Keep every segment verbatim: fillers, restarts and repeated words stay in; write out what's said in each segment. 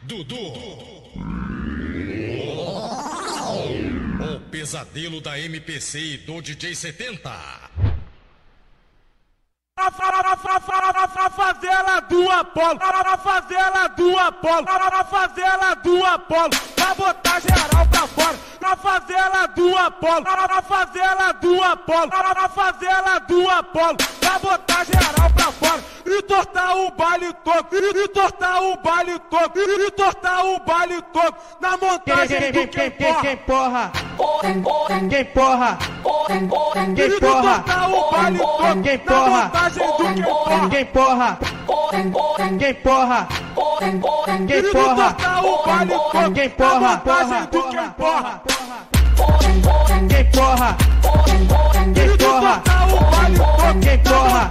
Dudu. O pesadelo da M P C e do D J setenta. A favela do Apolo, a favela do Apolo, a favela do Apolo, pra botar geral pra fora. Na favela do Apolo, a favela do Apolo, a favela do Apolo, pra botar geral pra fora. E tortar o baile todo, e tortar o baile todo, e tortar o baile todo. Na montagem do quem porra, quem porra, quem porra, quem porra, o baile todo, quem porra, quem porra, quem porra, quem porra, quem porra, quem porra, porra, quem porra, quem porra, quem porra, quem porra,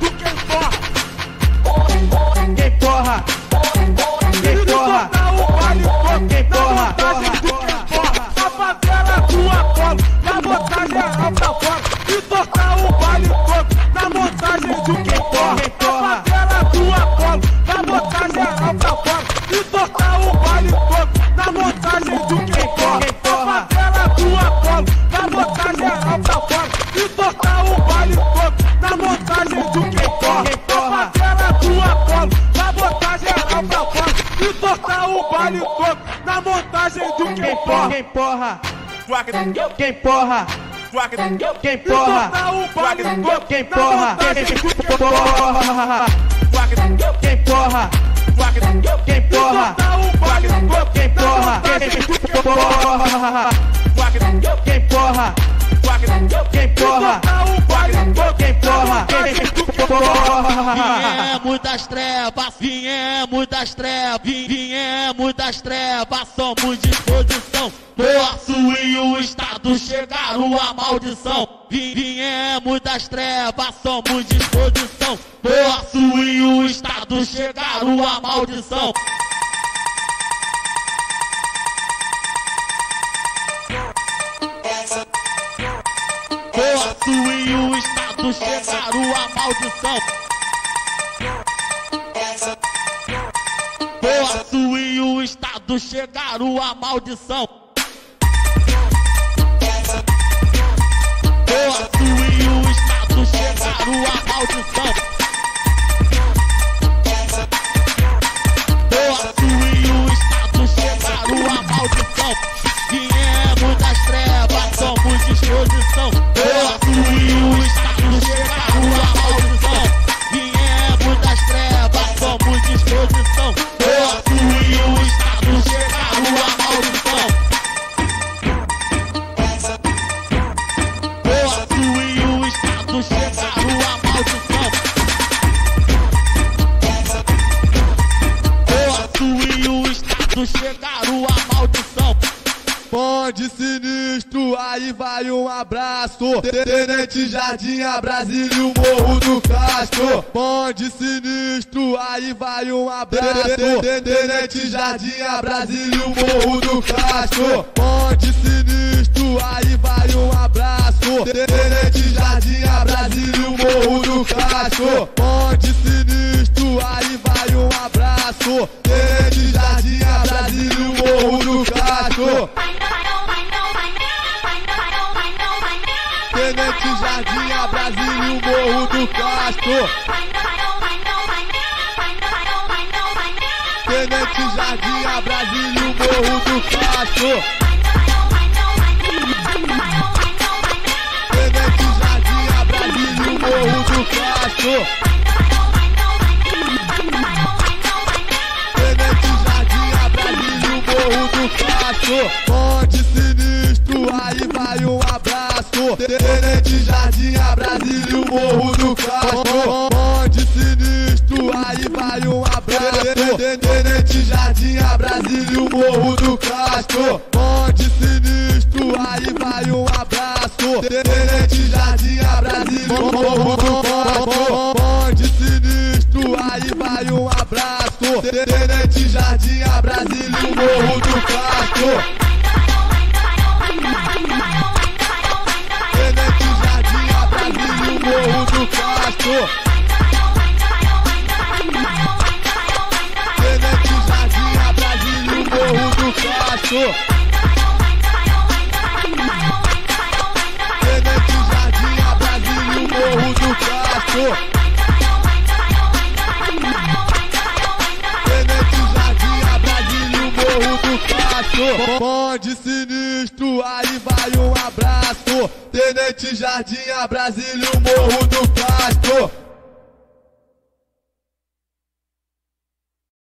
quem porra, quem porra, quem porra, a favela do Apolo, pra botar geral pra fora. E tocar o baile todo, na montagem do quem porra. A favela do Apolo, pra botar geral pra fora. E tocar o baile todo, na montagem do quem porra. A favela do Apolo, pra botar geral pra fora. E tocar o baile todo, na montagem do quem porra. A favela do Apolo, pra botar geral pra fora. E tocar o baile todo, na montagem do quem porra. Quem porra, quem porra, quem porra, quem porra, quem porra, quem porra, quem porra, quem porra, quem porra, quem porra, viemos das trevas, viemos das trevas, viemos das trevas, somos disposição. Posso e o Estado chegaram a maldição. Viemos das trevas, somos disposição. Posso e o Estado chegaram a maldição. Posso e o Estado chegaram a maldição. Posso e o Estado chegaram a maldição. Posso e o Estado chegaram a maldição. Posso e o Estado chegaram a maldição. Viemos das trevas, somos disposição. Posso e o Estado chegaram a maldição. Viemos das trevas, somos disposição. Posso e o Estado chegaram a maldição. Posso e o Estado chegaram a maldição. Posso e o Estado chegaram a maldição. Bonde sinistro, aí vai um abraço. Tenente Jardim, a Brasília e o Morro do Castro. Bonde sinistro, aí vai um abraço. Tenente Jardim, a Brasília e o Morro do Castro. Bonde sinistro, aí vai um abraço. Tenente Jardim, a Brasília e o Morro do Castro. Bonde sinistro, aí vai um abraço. Tenente Jardim, a Brasília e o Morro do Castro. Tenente Jardim, a Brasília e o Morro do Castro. Tenente Jardim, a Brasília e o Morro do Castro. Tenente Jardim, a Brasília e o Morro do Castro. Tenente Jardim, a Brasília e o Morro do Castro. Bonde sinistro, aí vai um abraço. Tenente Jardim, a Brasília e o Morro do Castro. Bonde sinistro, aí vai um abraço. Tenente Jardim, a Brasília e o Morro do Castro. Bonde sinistro, aí vai um abraço. Tenente Jardim, a Brasília e o Morro do Castro. Bonde sinistro, aí vai um abraço. Tenente Jardim, a Brasília e o Morro do Castro. Tenente Jardim, a Brasília e o Morro do Castro. Tenente Jardim, a Brasília Castro. Tenente Jardim, a Brasília e o Morro do Castro. Tenente Jardim, a Brasília e o Morro do Castro. Bonde sinistro, aí vai um abraço. Tenente Jardim, a Brasília e o Morro do Castro.